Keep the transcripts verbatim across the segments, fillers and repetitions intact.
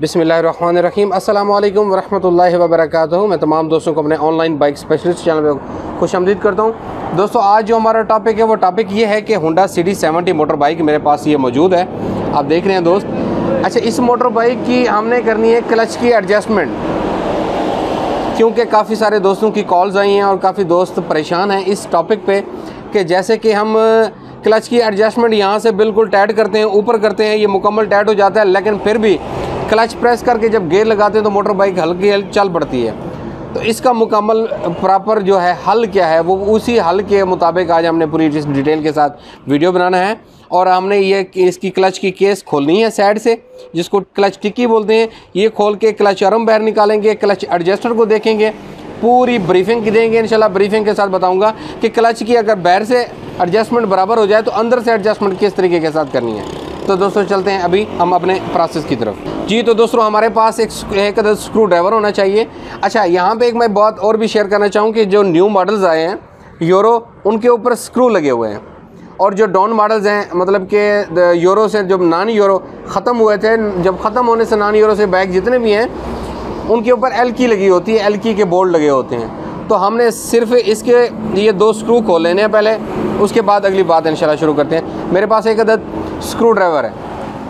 बिस्मिल्लाहिर्रहमानिर्रहीम अस्सलामु अलैकुम वरहमतुल्लाहि वबरकातुहू। मैं तमाम दोस्तों को अपने ऑनलाइन बाइक स्पेशलिस्ट चैनल में खुशामदीद करता हूं। दोस्तों आज जो हमारा टॉपिक है वो टॉपिक ये है कि Honda C D seventy motor bike मेरे पास ये मौजूद है, आप देख रहे हैं दोस्त। अच्छा, इस मोटर बाइक की हमने करनी है क्लच की एडजस्टमेंट, क्योंकि काफ़ी सारे दोस्तों की कॉल्स आई हैं और काफ़ी दोस्त परेशान हैं इस टॉपिक पे कि जैसे कि हम क्लच की एडजस्टमेंट यहाँ से बिल्कुल टाइट करते हैं, ऊपर करते हैं, ये मुकम्मल टाइट हो जाता है, लेकिन फिर भी क्लच प्रेस करके जब गियर लगाते हैं तो मोटर बाइक हल्की हल्की चल पड़ती है। तो इसका मुकम्मल प्रॉपर जो है हल क्या है, वो उसी हल के मुताबिक आज हमने पूरी डिटेल के साथ वीडियो बनाना है। और हमने ये इसकी क्लच की केस खोलनी है साइड से, जिसको क्लच टिक्की बोलते हैं। ये खोल के क्लच आर्म बाहर निकालेंगे, क्लच एडजस्टर को देखेंगे, पूरी ब्रीफिंग की देंगे। इंशाल्लाह ब्रीफिंग के साथ बताऊंगा कि क्लच की अगर बाहर से एडजस्टमेंट बराबर हो जाए तो अंदर से एडजस्टमेंट किस तरीके के साथ करनी है। तो दोस्तों चलते हैं अभी हम अपने प्रोसेस की तरफ। जी तो दोस्तों हमारे पास एक एक अदद स्क्रू ड्राइवर होना चाहिए। अच्छा, यहाँ पे एक मैं बात और भी शेयर करना चाहूँ कि जो न्यू मॉडल्स आए हैं यूरो, उनके ऊपर स्क्रू लगे हुए हैं, और जो डॉन मॉडल्स हैं मतलब कि यूरो से जब नॉन यूरो ख़त्म हुए थे, जब ख़त्म होने से नॉन यूरो से बाइक जितने भी हैं उनके ऊपर एल की लगी होती है, एल की के बोल्ट लगे होते हैं। तो हमने सिर्फ इसके ये दो स्क्रू खोल लेने हैं पहले, उसके बाद अगली बात इंशाल्लाह शुरू करते हैं। मेरे पास एक अदद स्क्रू ड्राइवर है।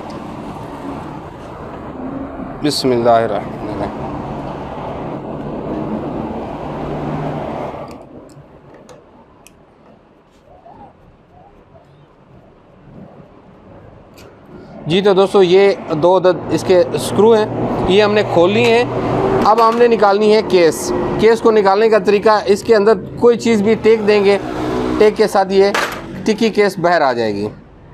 बिस्मिल्लाहिर्रहमानिर्रहीम। जी तो दोस्तों ये दो अदद इसके स्क्रू हैं, ये हमने खोल लिए हैं। अब हमने निकालनी है केस। केस को निकालने का तरीका, इसके अंदर कोई चीज़ भी टेक देंगे, टेक के साथ ये टिक्की केस बाहर आ जाएगी।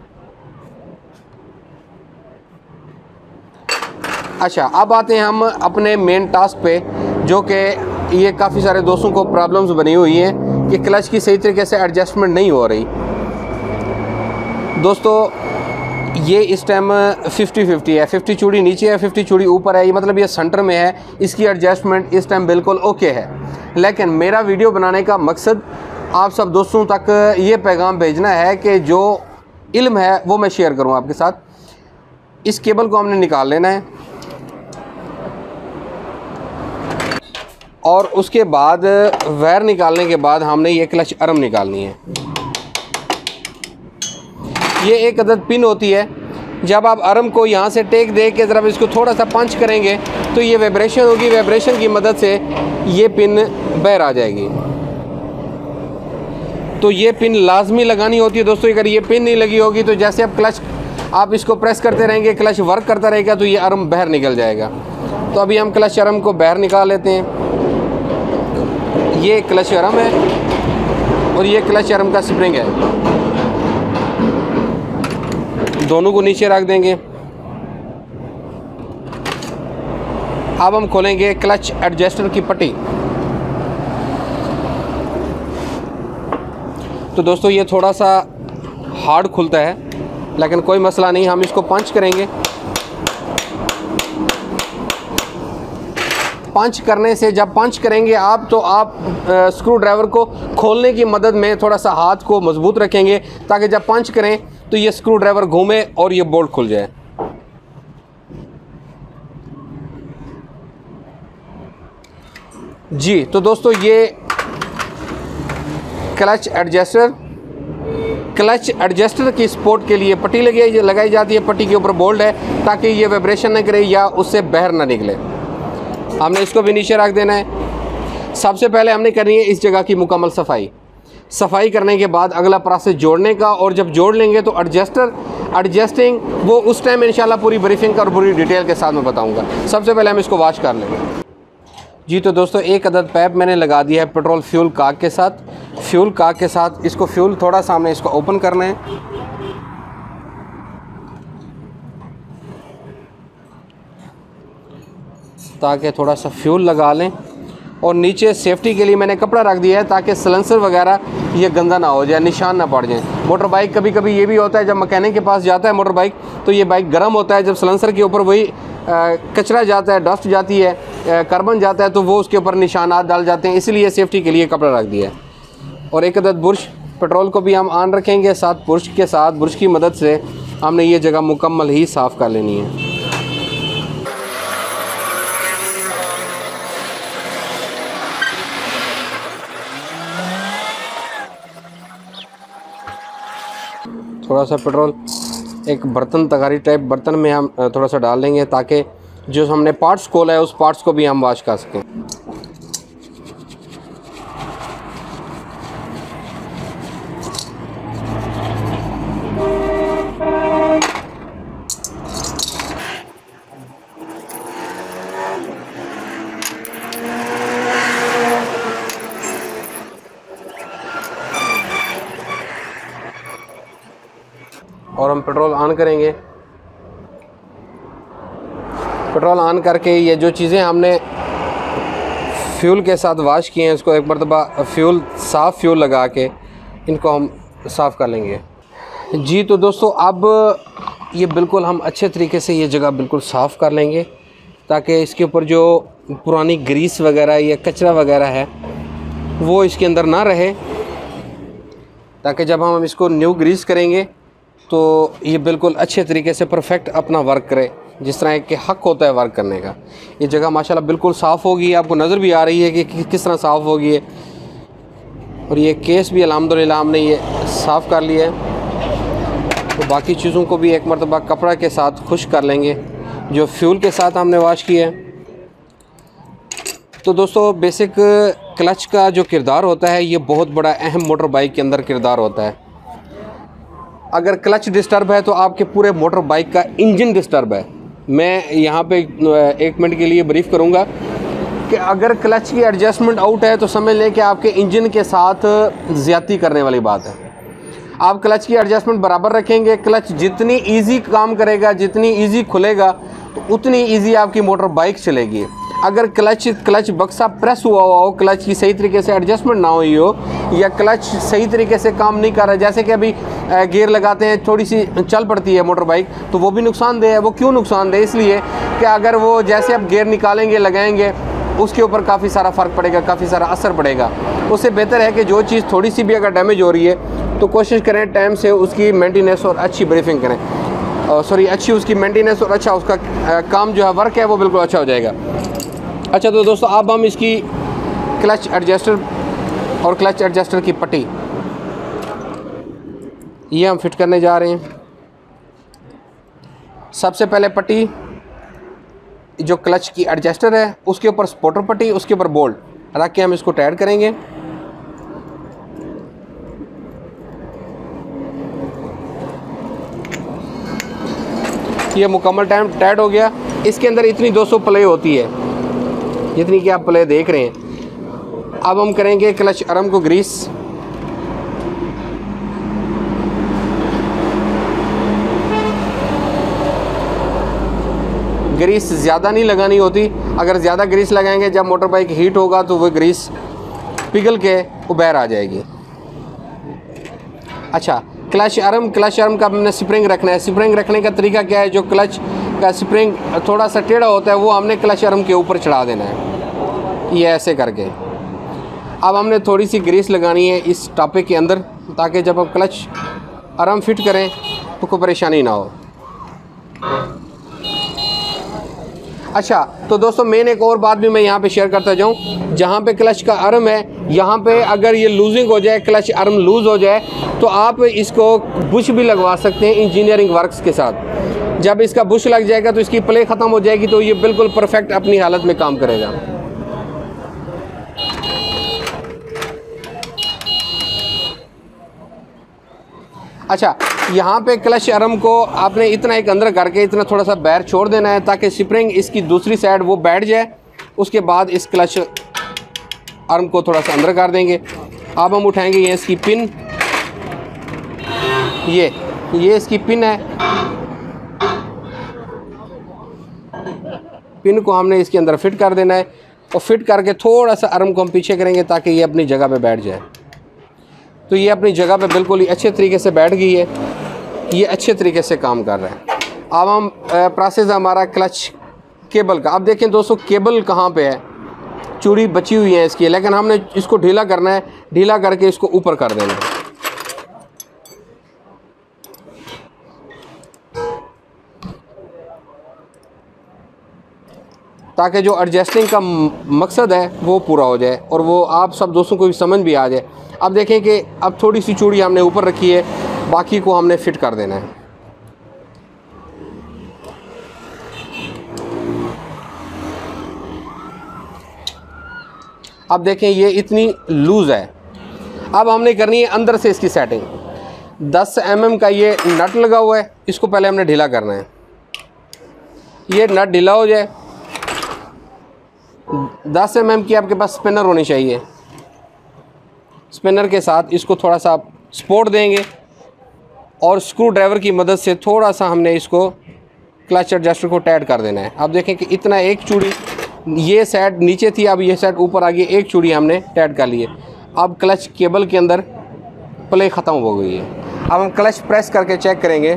अच्छा, अब आते हैं हम अपने मेन टास्क पे, जो कि ये काफ़ी सारे दोस्तों को प्रॉब्लम्स बनी हुई हैं कि क्लच की सही तरीके से एडजस्टमेंट नहीं हो रही। दोस्तों ये इस टाइम फिफ्टी फिफ्टी है, फिफ्टी चूड़ी नीचे है, फिफ्टी चूड़ी ऊपर है, ये मतलब ये सेंटर में है। इसकी एडजस्टमेंट इस टाइम बिल्कुल ओके है, लेकिन मेरा वीडियो बनाने का मकसद आप सब दोस्तों तक ये पैगाम भेजना है कि जो इल्म है वो मैं शेयर करूँ आपके साथ। इस केबल को हमने निकाल लेना है और उसके बाद वायर निकालने के बाद हमने ये क्लच आर्म निकालनी है। ये एक अदद पिन होती है, जब आप आर्म को यहाँ से टेक दे के ज़रा इसको थोड़ा सा पंच करेंगे तो ये वाइब्रेशन होगी, वाइब्रेशन की मदद से ये पिन बाहर आ जाएगी। तो ये पिन लाजमी लगानी होती है दोस्तों। अगर ये पिन नहीं लगी होगी तो जैसे आप क्लच आप इसको प्रेस करते रहेंगे, क्लच वर्क करता रहेगा तो ये आर्म बाहर निकल जाएगा। तो अभी हम क्लच आर्म को बाहर निकाल लेते हैं। ये क्लच आर्म है और ये क्लच आर्म का स्प्रिंग है, दोनों को नीचे रख देंगे। अब हम खोलेंगे क्लच एडजस्टर की पट्टी। तो दोस्तों ये थोड़ा सा हार्ड खुलता है, लेकिन कोई मसला नहीं, हम इसको पंच करेंगे। पंच करने से, जब पंच करेंगे आप तो आप स्क्रू ड्राइवर को खोलने की मदद में थोड़ा सा हाथ को मजबूत रखेंगे, ताकि जब पंच करें तो ये स्क्रू ड्राइवर घूमे और ये बोल्ट खुल जाए। जी तो दोस्तों ये क्लच एडजस्टर क्लच एडजस्टर की सपोर्ट के लिए पट्टी लगी लगाई जाती है। पट्टी के ऊपर बोल्ट है ताकि ये वाइब्रेशन न करे या उससे बाहर ना निकले। हमने इसको भी नीचे रख देना है। सबसे पहले हमने करनी है इस जगह की मुकम्मल सफाई। सफाई करने के बाद अगला प्रोसेस जोड़ने का, और जब जोड़ लेंगे तो एडजस्टर एडजस्टिंग वो उस टाइम इंशाल्लाह पूरी ब्रीफिंग का और पूरी डिटेल के साथ मैं बताऊंगा। सबसे पहले हम इसको वॉश कर लेंगे। जी तो दोस्तों एक अदद पैप मैंने लगा दिया है पेट्रोल फ्यूल काक के साथ। फ्यूल काक के साथ इसको फ्यूल थोड़ा सा हमने इसको ओपन करना है, ताकि थोड़ा सा फ्यूल लगा लें। और नीचे सेफ्टी के लिए मैंने कपड़ा रख दिया है ताकि सिलेंसर वगैरह ये गंदा ना हो जाए, निशान ना पड़ जाए। मोटर बाइक कभी कभी ये भी होता है जब मैकेनिक के पास जाता है मोटर बाइक तो ये बाइक गर्म होता है, जब सिलेंसर के ऊपर वही कचरा जाता है, डस्ट जाती है, कार्बन जाता है, तो वो उसके ऊपर निशानात डाल जाते हैं। इसीलिए सेफ्टी के लिए कपड़ा रख दिया है। और एक अदद बुर्श पेट्रोल को भी हम ऑन रखेंगे, साथ बुर्श के साथ बुर्श की मदद से हमने ये जगह मुकम्मल ही साफ़ कर लेनी है। थोड़ा सा पेट्रोल एक बर्तन तगारी टाइप बर्तन में हम थोड़ा सा डाल देंगे ताकि जो हमने पार्ट्स खोला है उस पार्ट्स को भी हम वॉश कर सकें। और हम पेट्रोल ऑन करेंगे। पेट्रोल ऑन करके ये जो चीज़ें हमने फ्यूल के साथ वॉश किए हैं इसको एक मरतबा फ्यूल साफ़ फ्यूल लगा के इनको हम साफ़ कर लेंगे। जी तो दोस्तों अब ये बिल्कुल हम अच्छे तरीके से ये जगह बिल्कुल साफ़ कर लेंगे ताकि इसके ऊपर जो पुरानी ग्रीस वगैरह या कचरा वगैरह है वो इसके अंदर ना रहे, ताकि जब हम इसको न्यू ग्रीस करेंगे तो ये बिल्कुल अच्छे तरीके से परफेक्ट अपना वर्क करे जिस तरह के हक होता है वर्क करने का। ये जगह माशाल्लाह बिल्कुल साफ़ होगी, आपको नज़र भी आ रही है कि किस तरह साफ़ होगी है। और ये केस भी अल्हम्दुलिल्लाह हमने ये साफ़ कर लिया है। तो बाकी चीज़ों को भी एक मरतबा कपड़ा के साथ खुश्क कर लेंगे जो फ्यूल के साथ हमने वॉश किया है। तो दोस्तों बेसिक क्लच का जो किरदार होता है ये बहुत बड़ा अहम मोटर बाइक के अंदर किरदार होता है। अगर क्लच डिस्टर्ब है तो आपके पूरे मोटर बाइक का इंजन डिस्टर्ब है। मैं यहाँ पे एक मिनट के लिए ब्रीफ करूँगा कि अगर क्लच की एडजस्टमेंट आउट है तो समझ लें कि आपके इंजन के साथ ज़्यादती करने वाली बात है। आप क्लच की एडजस्टमेंट बराबर रखेंगे, क्लच जितनी इजी काम करेगा, जितनी इजी खुलेगा तो उतनी इजी आपकी मोटर बाइक चलेगी। अगर क्लच क्लच बक्सा प्रेस हुआ हुआ हो, क्लच की सही तरीके से एडजस्टमेंट ना हुई हो या क्लच सही तरीके से काम नहीं कर रहा है, जैसे कि अभी गियर लगाते हैं थोड़ी सी चल पड़ती है मोटर बाइक, तो वो भी नुकसानदेह है। वो क्यों नुकसानदेह? इसलिए कि अगर वो जैसे आप गियर निकालेंगे लगाएंगे उसके ऊपर काफ़ी सारा फ़र्क पड़ेगा, काफ़ी सारा असर पड़ेगा। उससे बेहतर है कि जो चीज़ थोड़ी सी भी अगर डैमेज हो रही है तो कोशिश करें टाइम से उसकी मेंटेनेंस और अच्छी ब्रीफिंग करें, सॉरी अच्छी उसकी मेंटेनेंस और अच्छा उसका आ, काम जो है वर्क है वो बिल्कुल अच्छा हो जाएगा। अच्छा तो दोस्तों अब हम इसकी क्लच एडजस्टर और क्लच एडजस्टर की पट्टी ये हम फिट करने जा रहे हैं। सबसे पहले पट्टी जो क्लच की एडजस्टर है उसके ऊपर स्पॉटर पट्टी, उसके ऊपर बोल्ट रख के हम इसको टाइट करेंगे। ये मुकम्मल टाइम टाइट हो गया। इसके अंदर इतनी दो सौ प्ले होती है जितनी कि आप प्ले देख रहे हैं। अब हम करेंगे क्लच आर्म को ग्रीस। ग्रीस ज़्यादा नहीं लगानी होती, अगर ज़्यादा ग्रीस लगाएंगे जब मोटर बाइक हीट होगा तो वो ग्रीस पिघल के उबार आ जाएगी। अच्छा क्लच आर्म, क्लच आर्म का हमने स्प्रिंग रखना है। स्प्रिंग रखने का तरीका क्या है? जो क्लच का स्प्रिंग थोड़ा सा टेढ़ा होता है वो हमने क्लच आर्म के ऊपर चढ़ा देना है, ये ऐसे करके। अब हमने थोड़ी सी ग्रीस लगानी है इस टापे के अंदर ताकि जब हम क्लच आर्म फिट करें तो कोई परेशानी ना हो। अच्छा तो दोस्तों मेन एक और बात भी मैं यहाँ पे शेयर करता जाऊँ, जहाँ पे क्लच का आर्म है यहाँ पे अगर ये लूजिंग हो जाए, क्लच आर्म लूज़ हो जाए तो आप इसको बुश भी लगवा सकते हैं इंजीनियरिंग वर्क्स के साथ। जब इसका बुश लग जाएगा तो इसकी प्ले ख़त्म हो जाएगी तो ये बिल्कुल परफेक्ट अपनी हालत में काम करेगा। अच्छा यहाँ पे क्लच आर्म को आपने इतना एक अंदर करके इतना थोड़ा सा बैर छोड़ देना है ताकि स्प्रिंग इसकी दूसरी साइड वो बैठ जाए। उसके बाद इस क्लच आर्म को थोड़ा सा अंदर कर देंगे। अब हम उठाएंगे ये इसकी पिन, ये ये इसकी पिन है। पिन को हमने इसके अंदर फिट कर देना है और फिट करके थोड़ा सा आर्म को हम पीछे करेंगे ताकि ये अपनी जगह पे बैठ जाए। तो ये अपनी जगह पे बिल्कुल ही अच्छे तरीके से बैठ गई है, ये अच्छे तरीके से काम कर रहा है। अब हम प्रोसेस हमारा क्लच केबल का। अब देखें दोस्तों केबल कहाँ पे है, चूड़ी बची हुई है इसकी, लेकिन हमने इसको ढीला करना है। ढीला करके इसको ऊपर कर देना है। ताकि जो एडजस्टिंग का मकसद है वो पूरा हो जाए और वो आप सब दोस्तों को भी समझ भी आ जाए। अब देखें कि अब थोड़ी सी चूड़ी हमने ऊपर रखी है, बाकी को हमने फिट कर देना है। अब देखें ये इतनी लूज़ है। अब हमने करनी है अंदर से इसकी सेटिंग। दस एम एम का ये नट लगा हुआ है, इसको पहले हमने ढीला करना है। ये नट ढीला हो जाए, दस एम एम की आपके पास स्पिनर होनी चाहिए। स्पिनर के साथ इसको थोड़ा सा आप सपोर्ट देंगे और स्क्रू ड्राइवर की मदद से थोड़ा सा हमने इसको क्लच एडजस्टर को टाइट कर देना है। अब देखें कि इतना एक चूड़ी ये साइड नीचे थी, अब ये साइड ऊपर आ गई, एक चूड़ी हमने टाइट कर ली है। अब क्लच केबल के अंदर प्ले ख़त्म हो गई है। अब हम क्लच प्रेस करके चेक करेंगे।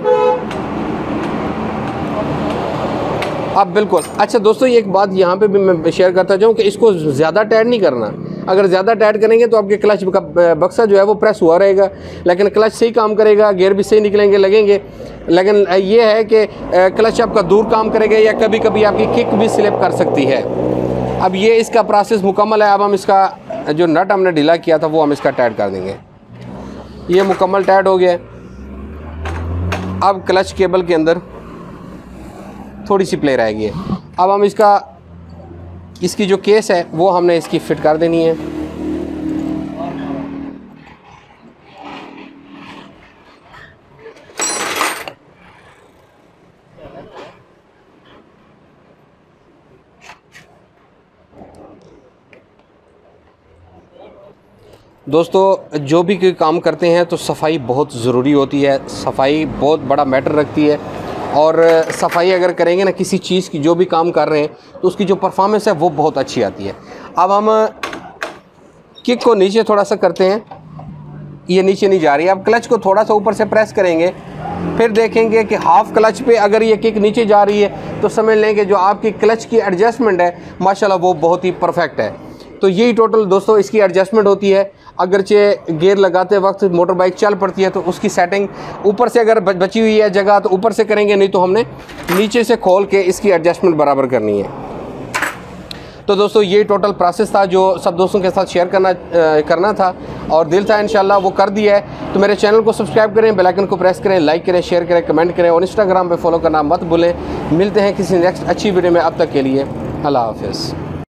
अब बिल्कुल अच्छा दोस्तों, ये एक बात यहाँ पे भी मैं शेयर करता जाऊँ कि इसको ज़्यादा टाइट नहीं करना। अगर ज़्यादा टाइट करेंगे तो आपके क्लच का बक्सा जो है वो प्रेस हुआ रहेगा, लेकिन क्लच सही काम करेगा, गियर भी सही निकलेंगे लगेंगे। लेकिन ये है कि क्लच आपका दूर काम करेगा या कभी कभी आपकी किक भी स्लिप कर सकती है। अब ये इसका प्रोसेस मुकम्मल है। अब हम इसका जो नट हमने ढीला किया था वो हम इसका टाइट कर देंगे। ये मुकम्मल टाइट हो गया। अब क्लच केबल के अंदर थोड़ी सी प्ले रह गई है। अब हम इसका इसकी जो केस है वो हमने इसकी फिट कर देनी है। दोस्तों जो भी कोई काम करते हैं तो सफाई बहुत ज़रूरी होती है। सफाई बहुत बड़ा मैटर रखती है और सफाई अगर करेंगे ना किसी चीज़ की, जो भी काम कर रहे हैं, तो उसकी जो परफॉर्मेंस है वो बहुत अच्छी आती है। अब हम किक को नीचे थोड़ा सा करते हैं, ये नीचे नहीं जा रही है। अब क्लच को थोड़ा सा ऊपर से प्रेस करेंगे, फिर देखेंगे कि हाफ क्लच पे अगर ये किक नीचे जा रही है तो समझ लें कि जो आपकी क्लच की एडजस्टमेंट है माशाल्लाह वो बहुत ही परफेक्ट है। तो यही टोटल दोस्तों इसकी एडजस्टमेंट होती है। अगरचे गियर लगाते वक्त मोटर बाइक चल पड़ती है तो उसकी सेटिंग ऊपर से अगर बची हुई है जगह तो ऊपर से करेंगे, नहीं तो हमने नीचे से खोल के इसकी एडजस्टमेंट बराबर करनी है। तो दोस्तों ये टोटल प्रोसेस था जो सब दोस्तों के साथ शेयर करना आ, करना था और दिल था इंशाल्लाह वो कर दिया है। तो मेरे चैनल को सब्सक्राइब करें, बेल आइकन को प्रेस करें, लाइक करें, शेयर करें, कमेंट करें और इंस्टाग्राम पे फॉलो करना मत भूलें। मिलते हैं किसी नेक्स्ट अच्छी वीडियो में, अब तक के लिए अल्लाह हाफ़िज़।